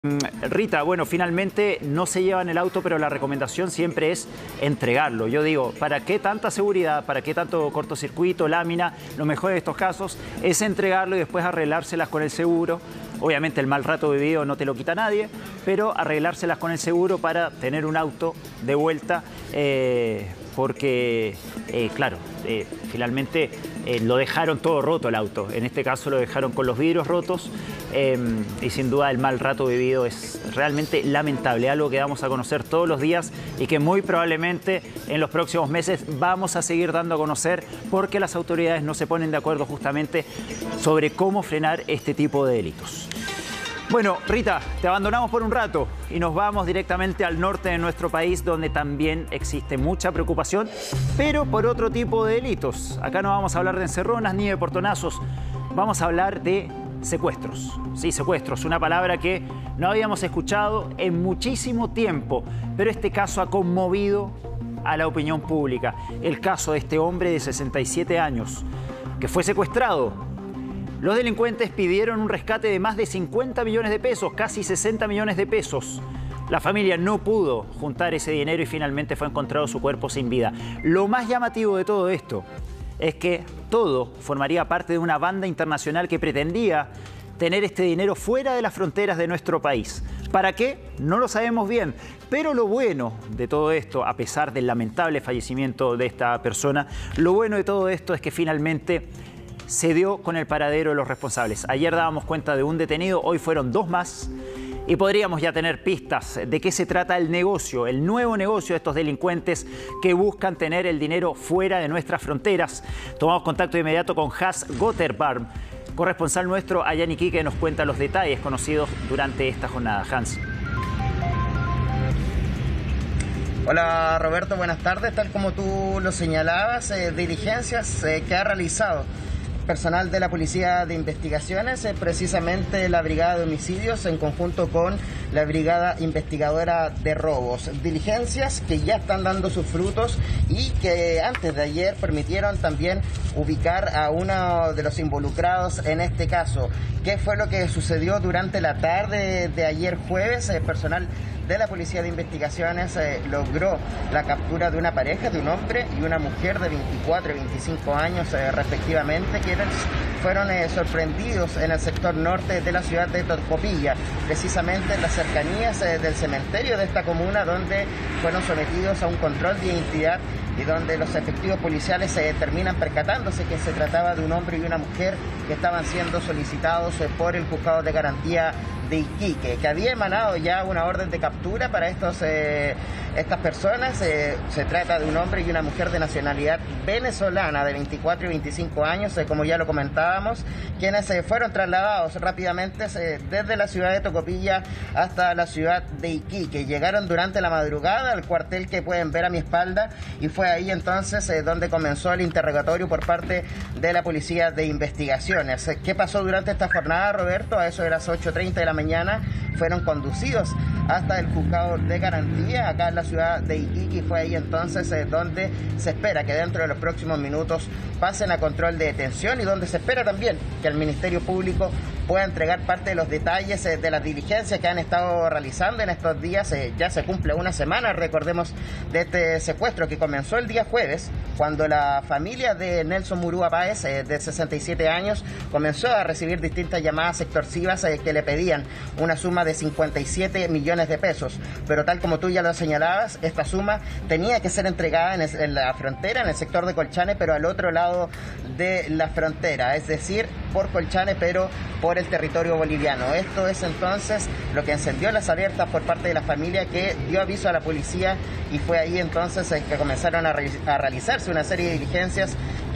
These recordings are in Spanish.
Rita, bueno, finalmente no se llevan el auto, pero la recomendación siempre es entregarlo. Yo digo, ¿para qué tanta seguridad? ¿Para qué tanto cortocircuito, lámina? Lo mejor de estos casos es entregarlo y después arreglárselas con el seguro. Obviamente el mal rato vivido no te lo quita nadie, pero arreglárselas con el seguro para tener un auto de vuelta, porque, claro, finalmente lo dejaron todo roto el auto. En este caso lo dejaron con los vidrios rotos y sin duda el mal rato vivido es realmente lamentable, algo que vamos a conocer todos los días y que muy probablemente en los próximos meses vamos a seguir dando a conocer porque las autoridades no se ponen de acuerdo justamente sobre cómo frenar este tipo de delitos. Bueno, Rita, te abandonamos por un rato y nos vamos directamente al norte de nuestro país, donde también existe mucha preocupación, pero por otro tipo de delitos. Acá no vamos a hablar de encerronas ni de portonazos, vamos a hablar de secuestros. Sí, secuestros, una palabra que no habíamos escuchado en muchísimo tiempo, pero este caso ha conmovido a la opinión pública. El caso de este hombre de 67 años que fue secuestrado. Los delincuentes pidieron un rescate de más de 50 millones de pesos, casi 60 millones de pesos. La familia no pudo juntar ese dinero y finalmente fue encontrado su cuerpo sin vida. Lo más llamativo de todo esto es que todo formaría parte de una banda internacional que pretendía tener este dinero fuera de las fronteras de nuestro país. ¿Para qué? No lo sabemos bien. Pero lo bueno de todo esto, a pesar del lamentable fallecimiento de esta persona, lo bueno de todo esto es que finalmente se dio con el paradero de los responsables. Ayer dábamos cuenta de un detenido, hoy fueron dos más y podríamos ya tener pistas de qué se trata el negocio, el nuevo negocio de estos delincuentes que buscan tener el dinero fuera de nuestras fronteras. Tomamos contacto de inmediato con Hans Gotterbarm, corresponsal nuestro allá en Iquique, que nos cuenta los detalles conocidos durante esta jornada. Hans. Hola Roberto, buenas tardes. Tal como tú lo señalabas, diligencias que ha realizado personal de la Policía de Investigaciones, precisamente la Brigada de Homicidios en conjunto con la Brigada Investigadora de Robos. Diligencias que ya están dando sus frutos y que antes de ayer permitieron también ubicar a uno de los involucrados en este caso. ¿Qué fue lo que sucedió durante la tarde de ayer jueves? Personal de la Policía de Investigaciones logró la captura de una pareja, de un hombre y una mujer de 24 y 25 años respectivamente, quienes fueron sorprendidos en el sector norte de la ciudad de Tocopilla, precisamente en las cercanías del cementerio de esta comuna, donde fueron sometidos a un control de identidad y donde los efectivos policiales se terminan percatándose que se trataba de un hombre y una mujer que estaban siendo solicitados por el Juzgado de Garantía de Iquique, que había emanado ya una orden de captura para estas personas. Se trata de un hombre y una mujer de nacionalidad venezolana de 24 y 25 años, como ya lo comentábamos, quienes fueron trasladados rápidamente desde la ciudad de Tocopilla hasta la ciudad de Iquique. Llegaron durante la madrugada al cuartel que pueden ver a mi espalda y fue ahí entonces donde comenzó el interrogatorio por parte de la Policía de Investigaciones. ¿Qué pasó durante esta jornada, Roberto? A eso de las 8:30 de la mañana fueron conducidos hasta el Juzgado de Garantía, acá en la ciudad de Iquique, y fue ahí entonces donde se espera que dentro de los próximos minutos pasen a control de detención y donde se espera también que el Ministerio Público pueda entregar parte de los detalles de las diligencias que han estado realizando en estos días. Ya se cumple una semana, recordemos, de este secuestro que comenzó el día jueves, cuando la familia de Nelson Murúa Páez, de 67 años, comenzó a recibir distintas llamadas extorsivas que le pedían una suma de 57 millones de pesos. Pero tal como tú ya lo señalabas, esta suma tenía que ser entregada en la frontera, en el sector de Colchane, pero al otro lado de la frontera, es decir, por Colchane, pero por el territorio boliviano. Esto es entonces lo que encendió las alertas por parte de la familia, que dio aviso a la policía y fue ahí entonces que comenzaron a realizarse una serie de diligencias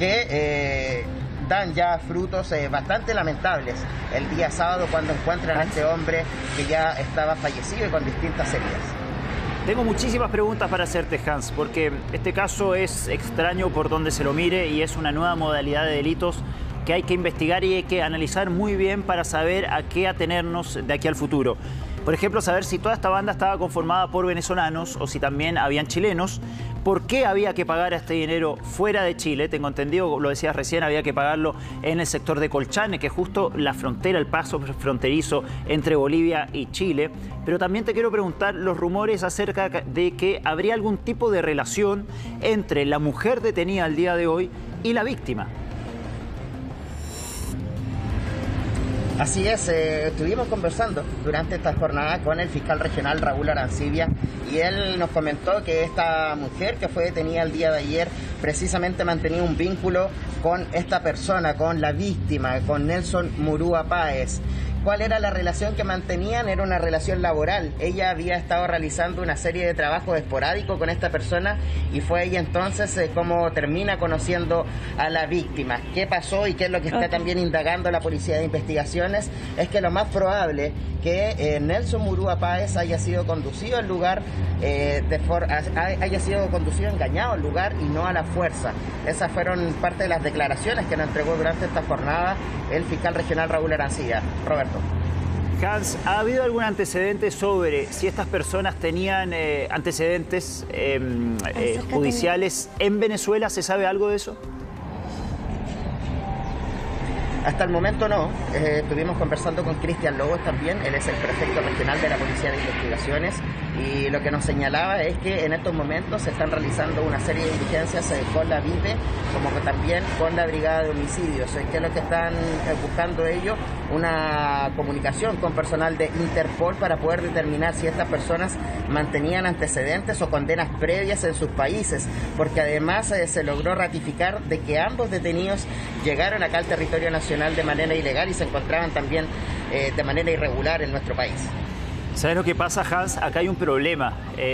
que dan ya frutos bastante lamentables el día sábado, cuando encuentran a este hombre que ya estaba fallecido y con distintas heridas. Tengo muchísimas preguntas para hacerte, Hans, porque este caso es extraño por donde se lo mire y es una nueva modalidad de delitos que hay que investigar y hay que analizar muy bien para saber a qué atenernos de aquí al futuro. Por ejemplo, saber si toda esta banda estaba conformada por venezolanos o si también habían chilenos. ¿Por qué había que pagar este dinero fuera de Chile? Tengo entendido, lo decías recién, había que pagarlo en el sector de Colchane, que es justo la frontera, el paso fronterizo entre Bolivia y Chile. Pero también te quiero preguntar los rumores acerca de que habría algún tipo de relación entre la mujer detenida al día de hoy y la víctima. Así es, estuvimos conversando durante esta jornada con el fiscal regional Raúl Arancibia y él nos comentó que esta mujer que fue detenida el día de ayer precisamente mantenía un vínculo con esta persona, con la víctima, con Nelson Murúa Páez. ¿Cuál era la relación que mantenían? Era una relación laboral. Ella había estado realizando una serie de trabajos esporádicos con esta persona y fue ella entonces como termina conociendo a la víctima. ¿Qué pasó y qué es lo que está también indagando la Policía de Investigaciones? Es que lo más probable que Nelson Murúa Páez haya sido conducido al lugar, haya sido conducido engañado al lugar y no a la fuerza. Esas fueron parte de las declaraciones que nos entregó durante esta jornada el fiscal regional Raúl Arancibia. Roberto. Hans, ¿ha habido algún antecedente sobre si estas personas tenían antecedentes judiciales en Venezuela? ¿Se sabe algo de eso? Hasta el momento no. Estuvimos conversando con Cristian Lobos también, él es el prefecto regional de la Policía de Investigaciones y lo que nos señalaba es que en estos momentos se están realizando una serie de diligencias con la VIPE como que también con la Brigada de Homicidios. ¿Qué es lo que están buscando ellos? Una comunicación con personal de Interpol para poder determinar si estas personas mantenían antecedentes o condenas previas en sus países, porque además se logró ratificar de que ambos detenidos llegaron acá al territorio nacional de manera ilegal y se encontraban también de manera irregular en nuestro país. ¿Sabes lo que pasa, Hans? Acá hay un problema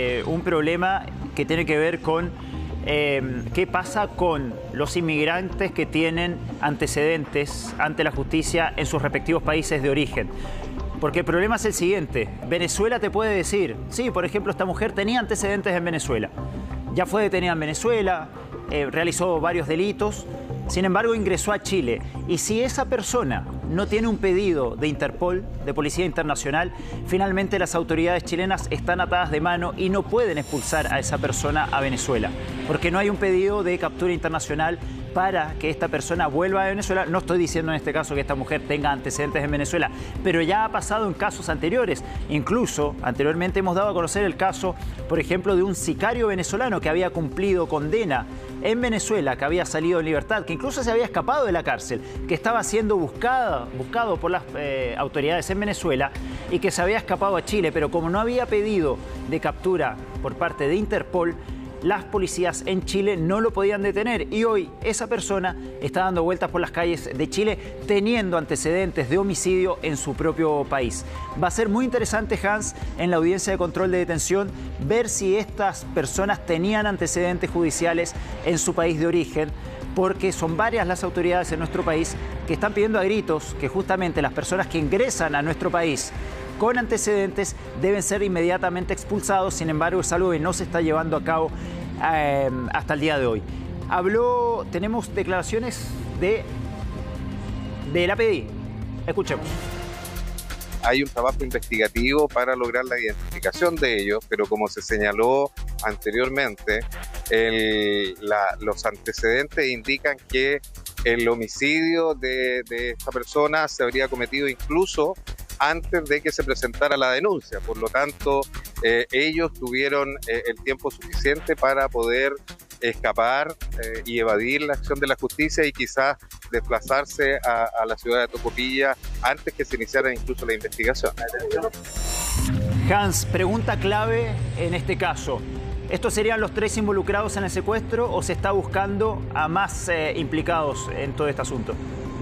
que tiene que ver con qué pasa con los inmigrantes que tienen antecedentes ante la justicia en sus respectivos países de origen. Porque el problema es el siguiente, Venezuela te puede decir, sí, por ejemplo, esta mujer tenía antecedentes en Venezuela, ya fue detenida en Venezuela, realizó varios delitos, sin embargo ingresó a Chile. Y si esa persona no tiene un pedido de Interpol, de Policía Internacional, finalmente las autoridades chilenas están atadas de mano y no pueden expulsar a esa persona a Venezuela, porque no hay un pedido de captura internacional para que esta persona vuelva a Venezuela. No estoy diciendo en este caso que esta mujer tenga antecedentes en Venezuela, pero ya ha pasado en casos anteriores. Incluso anteriormente hemos dado a conocer el caso, por ejemplo, de un sicario venezolano que había cumplido condena en Venezuela, que había salido en libertad, que incluso se había escapado de la cárcel, que estaba siendo buscado por las autoridades en Venezuela y que se había escapado a Chile, pero como no había pedido de captura por parte de Interpol, las policías en Chile no lo podían detener y hoy esa persona está dando vueltas por las calles de Chile teniendo antecedentes de homicidio en su propio país. Va a ser muy interesante, Hans, en la audiencia de control de detención, ver si estas personas tenían antecedentes judiciales en su país de origen, porque son varias las autoridades en nuestro país que están pidiendo a gritos que justamente las personas que ingresan a nuestro país con antecedentes deben ser inmediatamente expulsados. Sin embargo, es algo que no se está llevando a cabo hasta el día de hoy. Tenemos declaraciones de la PDI. Escuchemos. Hay un trabajo investigativo para lograr la identificación de ellos, pero como se señaló anteriormente, los antecedentes indican que el homicidio de esta persona se habría cometido incluso antes de que se presentara la denuncia. Por lo tanto, ellos tuvieron el tiempo suficiente para poder escapar y evadir la acción de la justicia y quizás desplazarse a la ciudad de Tocopilla antes que se iniciara incluso la investigación. Hans, pregunta clave en este caso. ¿Estos serían los 3 involucrados en el secuestro o se está buscando a más implicados en todo este asunto?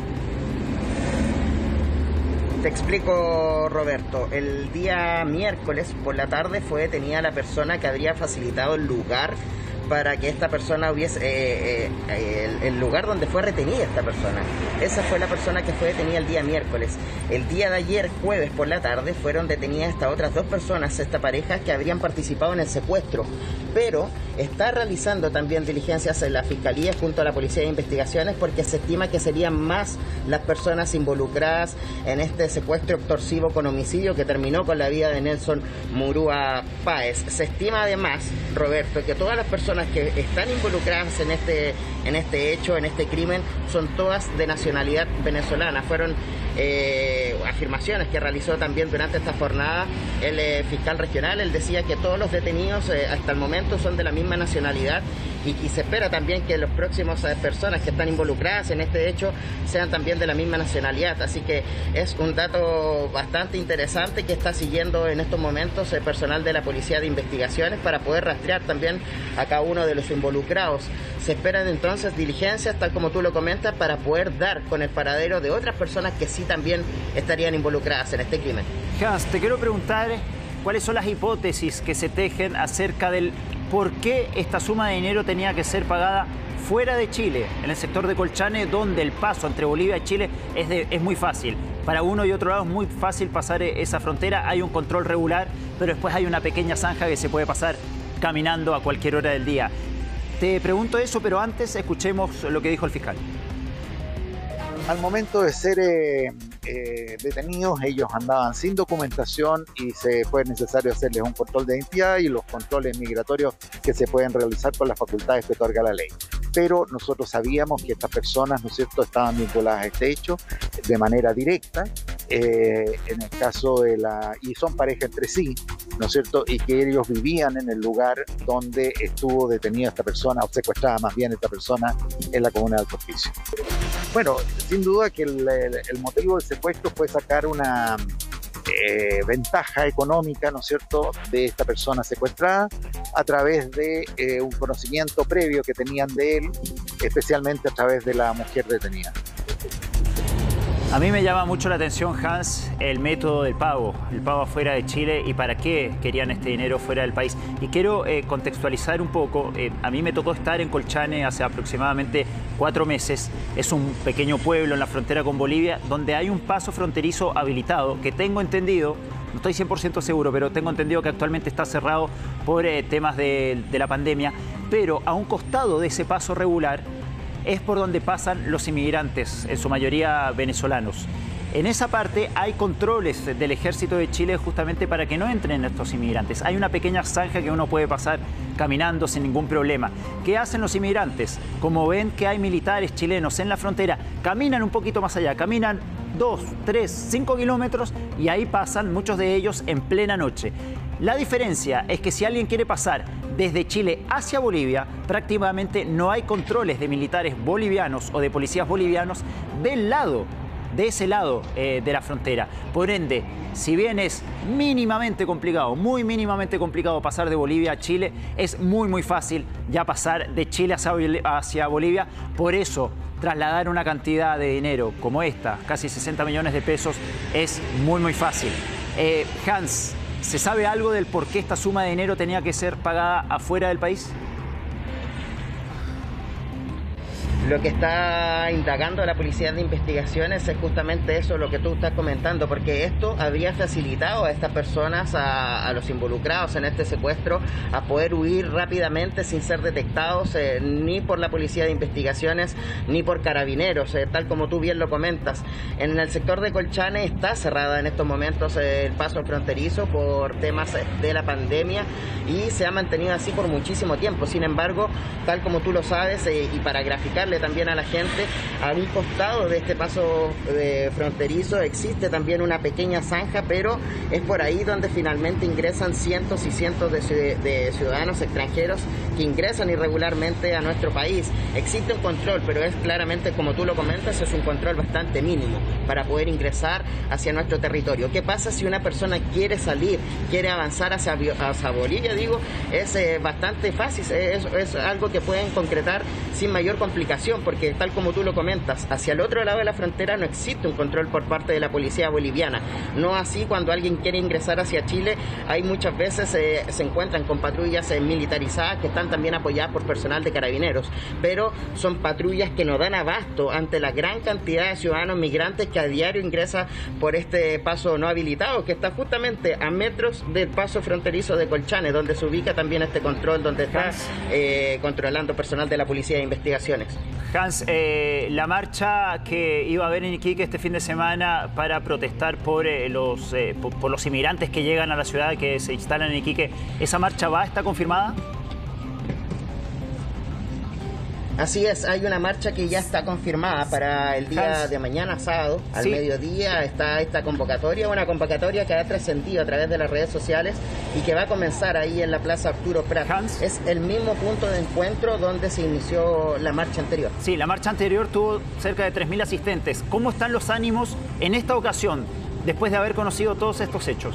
Te explico, Roberto. El día miércoles por la tarde fue detenida la persona que habría facilitado el lugar para que esta persona hubiese, el lugar donde fue retenida esta persona. Esa fue la persona que fue detenida el día miércoles. El día de ayer, jueves por la tarde, fueron detenidas estas otras dos personas, esta pareja, que habrían participado en el secuestro. Pero está realizando también diligencias en la Fiscalía junto a la Policía de Investigaciones, porque se estima que serían más las personas involucradas en este secuestro extorsivo con homicidio que terminó con la vida de Nelson Murúa Páez. Se estima además, Roberto, que todas las personas que están involucradas en este hecho, en este crimen, son todas de nacionalidad venezolana. Fueron afirmaciones que realizó también durante esta jornada el fiscal regional. Él decía que todos los detenidos hasta el momento son de la misma nacionalidad y se espera también que las próximas personas que están involucradas en este hecho sean también de la misma nacionalidad. Así que es un dato bastante interesante que está siguiendo en estos momentos el personal de la Policía de Investigaciones para poder rastrear también a cada uno de los involucrados. Se esperan entonces diligencias, tal como tú lo comentas, para poder dar con el paradero de otras personas que sí también estarían involucradas en este crimen. Hans, te quiero preguntar cuáles son las hipótesis que se tejen acerca del por qué esta suma de dinero tenía que ser pagada fuera de Chile, en el sector de Colchane, donde el paso entre Bolivia y Chile es muy fácil. Para uno y otro lado es muy fácil pasar esa frontera, hay un control regular, pero después hay una pequeña zanja que se puede pasar caminando a cualquier hora del día. Te pregunto eso, pero antes escuchemos lo que dijo el fiscal. Al momento de ser detenidos, ellos andaban sin documentación y fue necesario hacerles un control de identidad y los controles migratorios que se pueden realizar con las facultades que otorga la ley. Pero nosotros sabíamos que estas personas, ¿no es cierto?, estaban vinculadas a este hecho de manera directa, en el caso de y son pareja entre sí, ¿no es cierto?, y que ellos vivían en el lugar donde estuvo detenida esta persona, o secuestrada más bien esta persona, en la comuna de Alto Hospicio. Bueno, sin duda que el motivo del secuestro fue sacar una ventaja económica, ¿no es cierto?, de esta persona secuestrada a través de un conocimiento previo que tenían de él, especialmente a través de la mujer detenida. A mí me llama mucho la atención, Hans, el método del pago, el pago afuera de Chile y para qué querían este dinero fuera del país. Y quiero contextualizar un poco. A mí me tocó estar en Colchane hace aproximadamente 4 meses. Es un pequeño pueblo en la frontera con Bolivia donde hay un paso fronterizo habilitado que tengo entendido, no estoy 100% seguro, pero tengo entendido que actualmente está cerrado por temas de la pandemia. Pero a un costado de ese paso regular es por donde pasan los inmigrantes, en su mayoría venezolanos. En esa parte hay controles del Ejército de Chile justamente para que no entren estos inmigrantes. Hay una pequeña zanja que uno puede pasar caminando sin ningún problema. ¿Qué hacen los inmigrantes? Como ven que hay militares chilenos en la frontera, caminan un poquito más allá, caminan 2, 3, 5 kilómetros y ahí pasan muchos de ellos en plena noche. La diferencia es que si alguien quiere pasar desde Chile hacia Bolivia, prácticamente no hay controles de militares bolivianos o de policías bolivianos de ese lado de la frontera. Por ende, si bien es mínimamente complicado, muy mínimamente complicado pasar de Bolivia a Chile, es muy fácil ya pasar de Chile hacia Bolivia. Por eso, trasladar una cantidad de dinero como esta, casi 60 millones de pesos, es muy fácil. Hans, ¿se sabe algo del por qué esta suma de dinero tenía que ser pagada afuera del país? Lo que está indagando la Policía de Investigaciones es justamente eso, lo que tú estás comentando, porque esto habría facilitado a estas personas, a los involucrados en este secuestro, a poder huir rápidamente sin ser detectados ni por la Policía de Investigaciones ni por carabineros, tal como tú bien lo comentas. En el sector de Colchane está cerrada en estos momentos el paso fronterizo por temas de la pandemia y se ha mantenido así por muchísimo tiempo. Sin embargo, tal como tú lo sabes, y para graficarle también a la gente, a un costado de este paso fronterizo existe también una pequeña zanja, pero es por ahí donde finalmente ingresan cientos y cientos de ciudadanos extranjeros que ingresan irregularmente a nuestro país. Existe un control, pero es claramente, como tú lo comentas, es un control bastante mínimo para poder ingresar hacia nuestro territorio. ¿Qué pasa si una persona quiere salir, quiere avanzar hacia Bolivia? Digo, es bastante fácil, es algo que pueden concretar sin mayor complicación. preocupación porque, tal como tú lo comentas, hacia el otro lado de la frontera no existe un control por parte de la policía boliviana. No así cuando alguien quiere ingresar hacia Chile, hay muchas veces se encuentran con patrullas militarizadas que están también apoyadas por personal de carabineros, pero son patrullas que no dan abasto ante la gran cantidad de ciudadanos migrantes que a diario ingresa por este paso no habilitado, que está justamente a metros del paso fronterizo de Colchane, donde se ubica también este control, donde está controlando personal de la Policía de Investigaciones. Hans, la marcha que iba a haber en Iquique este fin de semana para protestar por los inmigrantes que llegan a la ciudad, que se instalan en Iquique, ¿esa marcha está confirmada? Así es, hay una marcha que ya está confirmada para el día de mañana, sábado, al mediodía. Está esta convocatoria, una convocatoria que ha trascendido a través de las redes sociales y que va a comenzar ahí en la Plaza Arturo Prat. Es el mismo punto de encuentro donde se inició la marcha anterior. Sí, la marcha anterior tuvo cerca de 3.000 asistentes. ¿Cómo están los ánimos en esta ocasión, después de haber conocido todos estos hechos?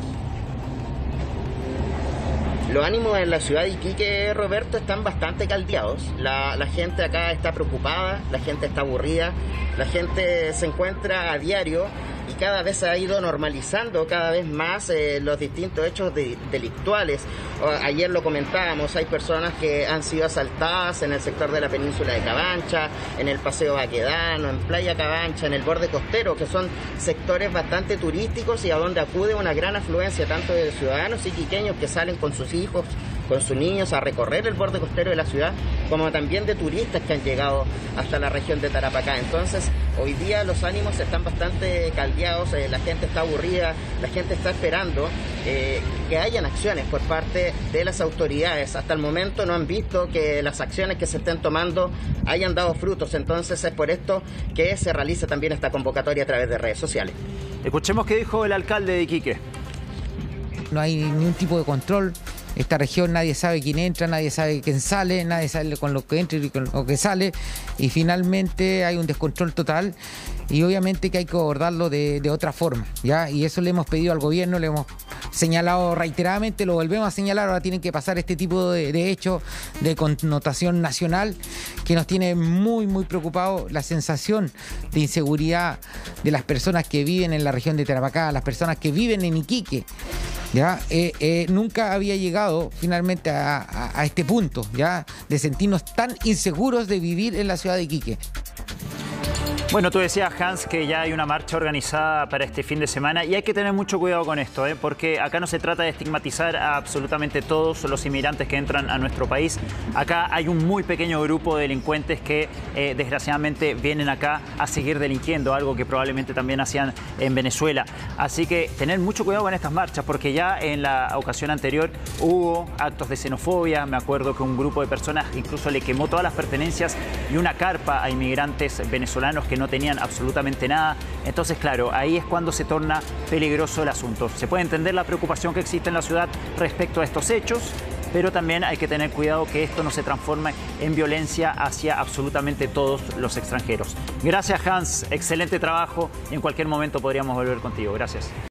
Los ánimos en la ciudad de Iquique, Roberto, están bastante caldeados. La gente acá está preocupada, la gente está aburrida, la gente se encuentra a diario y cada vez se ha ido normalizando cada vez más los distintos hechos delictuales. Ayer lo comentábamos, hay personas que han sido asaltadas en el sector de la península de Cabancha, en el Paseo Baquedano, en Playa Cabancha, en el borde costero, que son sectores bastante turísticos y a donde acude una gran afluencia tanto de ciudadanos iquiqueños que salen con sus hijos, con sus niños a recorrer el borde costero de la ciudad, como también de turistas que han llegado hasta la región de Tarapacá. Entonces, hoy día los ánimos están bastante caldeados, la gente está aburrida, la gente está esperando que hayan acciones por parte de las autoridades. Hasta el momento no han visto que las acciones que se estén tomando hayan dado frutos, entonces es por esto que se realiza también esta convocatoria a través de redes sociales. Escuchemos qué dijo el alcalde de Iquique. No hay ningún tipo de control. Esta región nadie sabe quién entra, nadie sabe quién sale, nadie sabe con lo que entra y con lo que sale, y finalmente hay un descontrol total y obviamente que hay que abordarlo de otra forma, ¿ya? Y eso le hemos pedido al gobierno, le hemos señalado reiteradamente, lo volvemos a señalar. Ahora tienen que pasar este tipo de hechos de connotación nacional que nos tiene muy, muy preocupados. La sensación de inseguridad de las personas que viven en la región de Tarapacá, las personas que viven en Iquique, ¿ya? Nunca había llegado finalmente a este punto, ¿ya? De sentirnos tan inseguros de vivir en la ciudad de Iquique. Bueno, tú decías, Hans, que ya hay una marcha organizada para este fin de semana y hay que tener mucho cuidado con esto, porque acá no se trata de estigmatizar a absolutamente todos los inmigrantes que entran a nuestro país. Acá hay un muy pequeño grupo de delincuentes que desgraciadamente vienen acá a seguir delinquiendo, algo que probablemente también hacían en Venezuela. Así que tener mucho cuidado con estas marchas, porque ya en la ocasión anterior hubo actos de xenofobia. Me acuerdo que un grupo de personas incluso le quemó todas las pertenencias y una carpa a inmigrantes venezolanos que no tenían absolutamente nada. Entonces, claro, ahí es cuando se torna peligroso el asunto. Se puede entender la preocupación que existe en la ciudad respecto a estos hechos, pero también hay que tener cuidado que esto no se transforme en violencia hacia absolutamente todos los extranjeros. Gracias, Hans. Excelente trabajo. En cualquier momento podríamos volver contigo. Gracias.